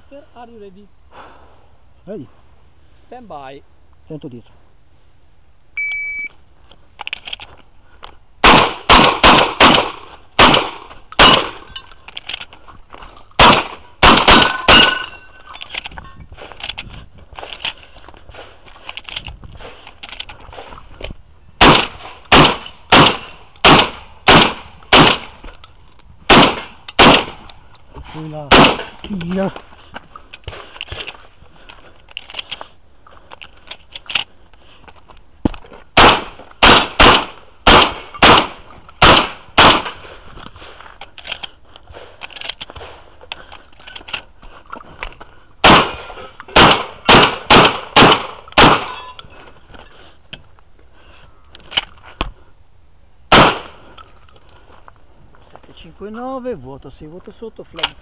Peter, are you ready? Ready? Stand by. Sento dietro. Una figlia. Cinque 9, vuoto 6, vuoto sotto, flag